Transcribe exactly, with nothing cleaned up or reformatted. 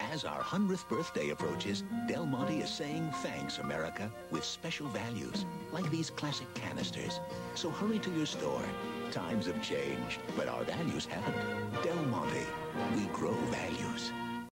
As our hundredth birthday approaches, Del Monte is saying thanks, America, with special values, like these classic canisters. So hurry to your store. Times have changed, but our values haven't. Del Monte, we grow values.